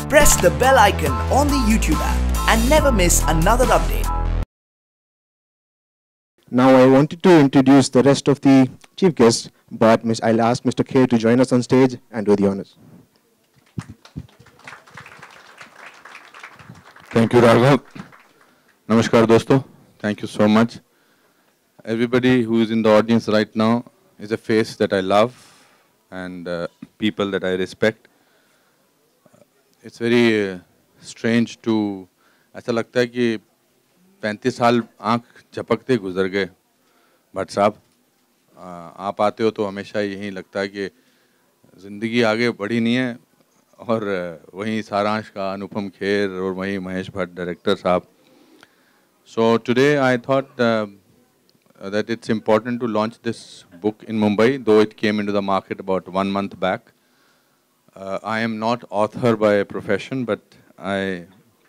Press the bell icon on the YouTube app and never miss another update. Now I wanted to introduce the rest of the chief guests, but I'll ask Mr. Kher to join us on stage and do the honors. Thank you, Raghav. Namaskar, dosto. Thank you so much. Everybody who is in the audience right now is a face that I love and people that I respect. It's very strange to ऐसा लगता है कि 35 साल आँख झपकते गुजर गए भट्ट साहब आप आते हो तो हमेशा यही लगता है कि ज़िंदगी आगे बढ़ी नहीं है और वहीं सारांश का अनुपम खेर और वहीं महेश भट्ट डायरेक्टर साहब. So today I thought that it's important to launch this book in Mumbai, though it came into the market about 1 month back. I am not author by profession, but I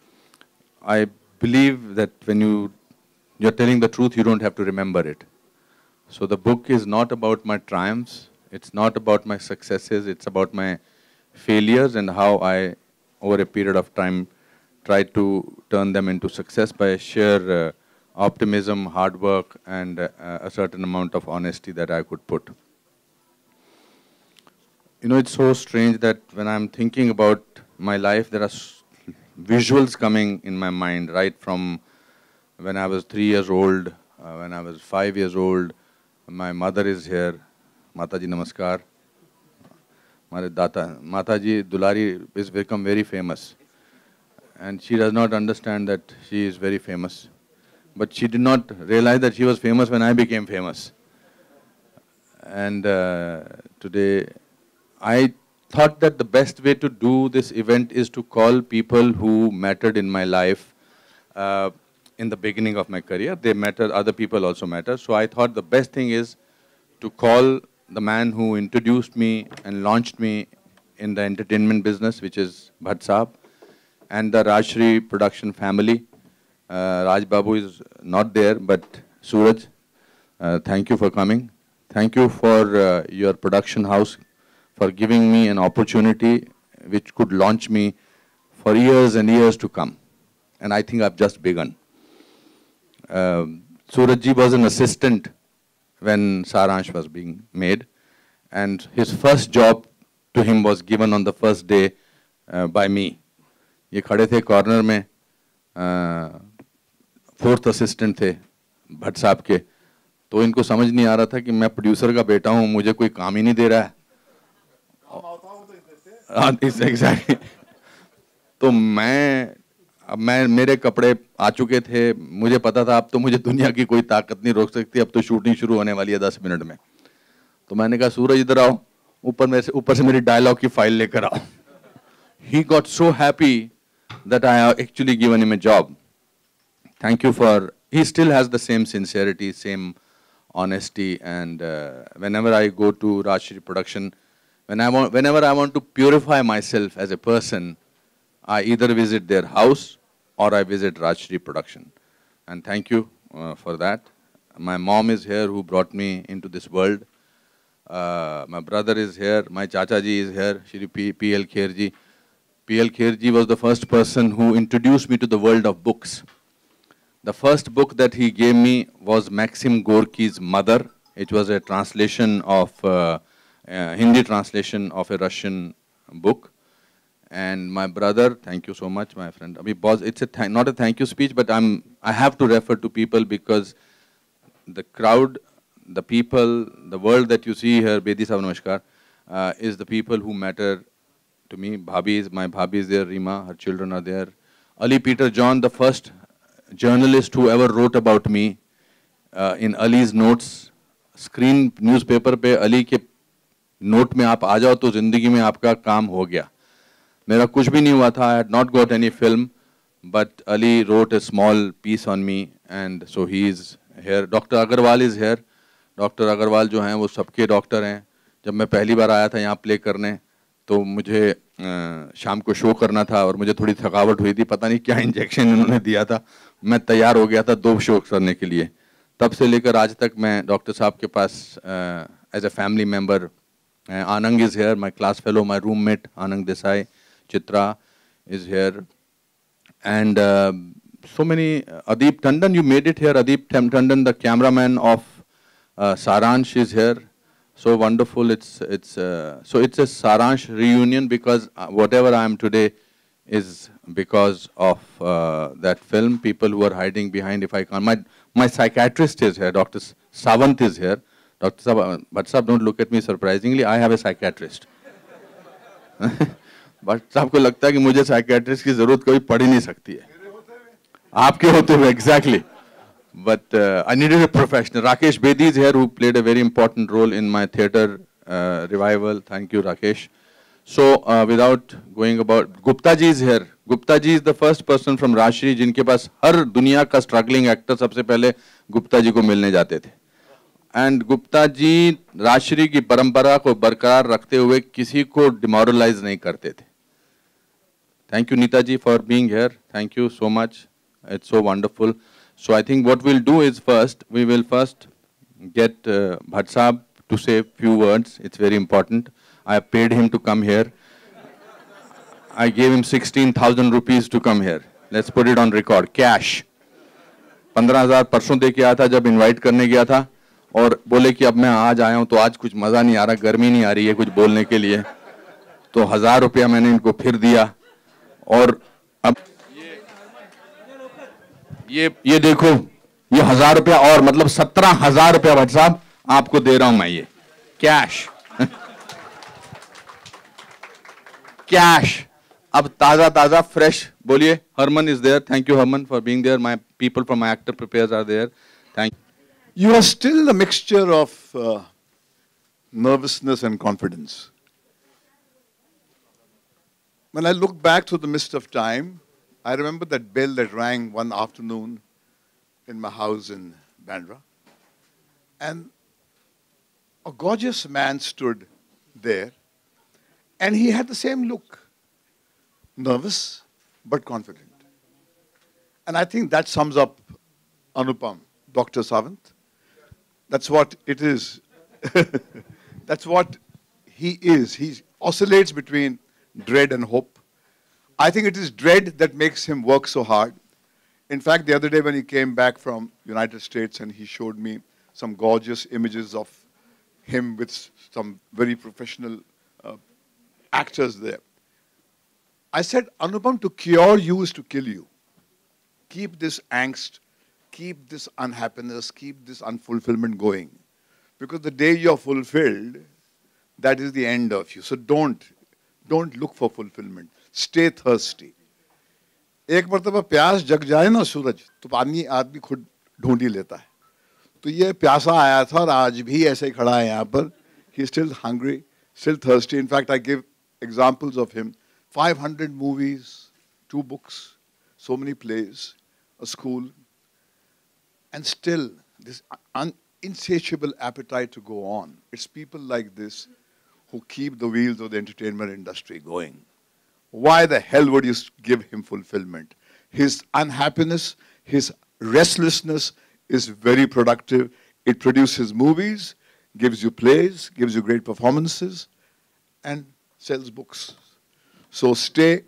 believe that when you're telling the truth, you don't have to remember it. So the book is not about my triumphs, it's not about my successes, it's about my failures and how I, over a period of time, tried to turn them into success by sheer optimism, hard work, and a certain amount of honesty that I could put. You know, it's so strange that when I'm thinking about my life, there are visuals coming in my mind, right from when I was 3 years old, when I was 5 years old. My mother is here. Mataji Namaskar. Mataji Dulari has become very famous. And she does not understand that she is very famous. But she did not realize that she was famous when I became famous. And today, I thought that the best way to do this event is to call people who mattered in my life in the beginning of my career. They matter, other people also matter. So I thought the best thing is to call the man who introduced me and launched me in the entertainment business, which is Bhatt Saab, and the Rajshri production family. Raj Babu is not there, but Suraj, thank you for coming. Thank you for your production house, for giving me an opportunity which could launch me for years and years to come. And I think I've just begun. Surajji was an assistant when Saransh was being made. And his first job to him was given on the first day by me. ये खड़े थे corner में, 4th assistant थे भट्ट साहब के. तो इनको समझ नहीं आ रहा था कि मैं प्रोड्यूसर का बेटा हूँ, मुझे कोई काम ही नहीं दे रहा है. Exactly. तो मैं मेरे कपड़े आ चुके थे, मुझे पता था अब तो मुझे दुनिया की कोई ताकत नहीं रोक सकती, अब तो शूटिंग शुरू होने वाली है 10 मिनट में. तो मैंने कहा सूरज इधर आओ, ऊपर से मेरी डायलॉग की फाइल लेकर आओ. He got so happy that I actually given him a job. Thank you for, he still has the same sincerity, same honesty, and whenever I go to Rajshri production, whenever I want to purify myself as a person, I either visit their house or I visit Rajshri production. And thank you for that. My mom is here who brought me into this world. My brother is here, my Chacha ji is here, Shri P.L. Kher ji. P.L. Kher ji was the first person who introduced me to the world of books. The first book that he gave me was Maxim Gorky's Mother. It was a translation of, Hindi translation of a Russian book. And my brother, thank you so much, my friend. It's not a thank you speech, but I have to refer to people because the crowd, the people, the world that you see here, Bedi Sahab Namaskar, is the people who matter to me. My Bhabhi is there, Rima, her children are there. Ali Peter John, the first journalist who ever wrote about me, in Ali's notes, screen newspaper पे Ali के note में आप आ जाओ तो जिंदगी में आपका काम हो गया. मेरा कुछ भी नहीं हुआ था. I had not got any film, but Ali wrote a small piece on me, and so he is here. Dr. Agarwal is here. Dr. Agarwal जो हैं वो सबके डॉक्टर हैं. जब मैं पहली बार आया था यहाँ प्ले करने, तो मुझे शाम को शो करना था और मुझे थोड़ी थकावट हुई थी. पता नहीं क्या इंजेक्शन इन्होंने दिया था. मैं तैयार हो गया था 2 शो करने के लिए. तब से लेकर आज तक मैं डॉक्टर साहब के पास as a family member. Anand is here, my class fellow, my roommate, Anand Desai, Chitra. is here. And so many, Adeep Tandon, you made it here. Adeep Tandon, the cameraman of Saransh, is here. So wonderful. So it's a Saransh reunion, because whatever I am today is because of that film. People who are hiding behind, if I can't. My psychiatrist is here. Dr. Sawant is here. Dr. Sawant, but sir, don't look at me surprisingly. I have a psychiatrist. But सबको लगता है कि मुझे psychiatrist की ज़रूरत कोई पड़ ही नहीं सकती है. आपके होते हुए, exactly. But I needed a professional. Rakesh Bedi is here, who played a very important role in my theatre revival. Thank you, Rakesh. So without going about, Gupta ji is here. Gupta ji is the first person from Rashri जिनके पास हर दुनिया का struggling actor सबसे पहले गुप्ता जी को मिलने जाते थे. And Gupta ji राशरी की परंपरा को बरकरार रखते हुए किसी को demoralize नहीं करते थे. Thank you, Neeta ji, for being here. Thank you so much. It's so wonderful. So I think what we'll do is we will first get Bhatt Saab to say a few words. It's very important. I paid him to come here. I gave him 16,000 rupees to come here. Let's put it on record. Cash. 15,000 परसों दे के आया था जब invite करने गया था, और बोले कि अब मैं आज आया हूँ तो आज कुछ मज़ा नहीं आ रहा, गर्मी नहीं आ रही है कुछ बोलने के लिए, तो 1,000 रुपया मैंने इनको फिर दिया. और अब ये देखो, ये 1,000 रुपया, और मतलब 17,000 रुपया भट्ट साहब आपको दे रहा हूं मैं, ये कैश. कैश अब ताजा ताजा फ्रेश. बोलिए. Harman is there. Thank you Harman for being there. My people from my actor prepares are there. Thank you. You are still a mixture of nervousness and confidence. When I look back to the mist of time, I remember that bell that rang one afternoon in my house in Bandra. And a gorgeous man stood there, and he had the same look. Nervous, but confident. And I think that sums up Anupam, Dr. Sawant. That's what it is. That's what he is. He oscillates between dread and hope. I think it is dread that makes him work so hard. In fact, the other day when he came back from United States and he showed me some gorgeous images of him with some very professional actors there, I said, Anupam, to cure you is to kill you. Keep this angst, keep this unhappiness, keep this unfulfillment going. Because the day you're fulfilled, that is the end of you. So don't look for fulfillment. Stay thirsty. एक मर्तबा प्यास जग जाए ना सूरज, तो आदमी खुद ढूंढ ही लेता है. तो ये प्यासा आया था और आज भी ऐसे ही खड़ा है यहाँ पर. He is still hungry, still thirsty. In fact, I give examples of him. 500 movies, 2 books, so many plays, a school, and still this insatiable appetite to go on. It's people like this who keep the wheels of the entertainment industry going. Why the hell would you give him fulfillment? His unhappiness, his restlessness is very productive. It produces movies, gives you plays, gives you great performances, and sells books. So stay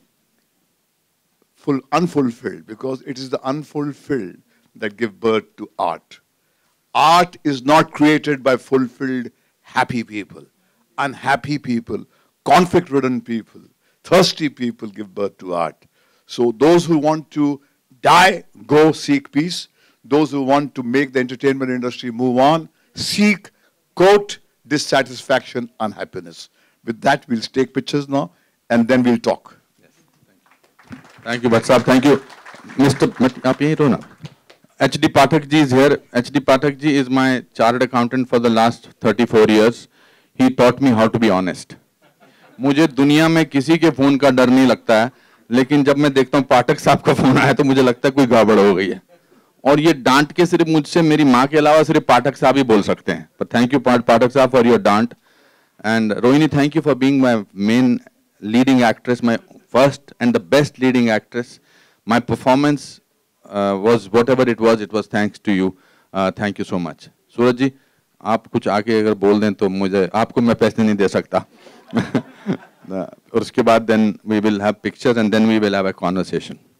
unfulfilled, because it is the unfulfilled that give birth to art. Art is not created by fulfilled, happy people. Unhappy people, conflict-ridden people, thirsty people give birth to art. So those who want to die, go seek peace. Those who want to make the entertainment industry move on, seek, quote, dissatisfaction, unhappiness. With that, we'll take pictures now, and then we'll talk. Yes, thank you, Bhatt Saab. Thank you. Mr. Aap yahi raho na. H.D. Pathak ji is here. H.D. Pathak ji is my chartered accountant for the last 34 years. He taught me how to be honest. मुझे दुनिया में किसी के phone का डर नहीं लगता है, लेकिन जब मैं देखता हूँ पाठक साहब का फोन आया तो मुझे लगता है कोई गड़बड़ हो गई है. और ये डांट के सिर्फ मुझसे मेरी माँ के अलावा सिर्फ पाठक साहब ही बोल सकते हैं. But thank you, पाठक साहब, for your डांट. And Rohini, thank you for being my main leading actress, my first and the best leading actress. My performance was whatever it was thanks to you. Thank you so much. सूरज जी, आप कुछ आके अगर बोल दें तो मुझे, आपको मैं पैसे नहीं दे सकता. और उसके बाद then we will have pictures and then we will have a conversation.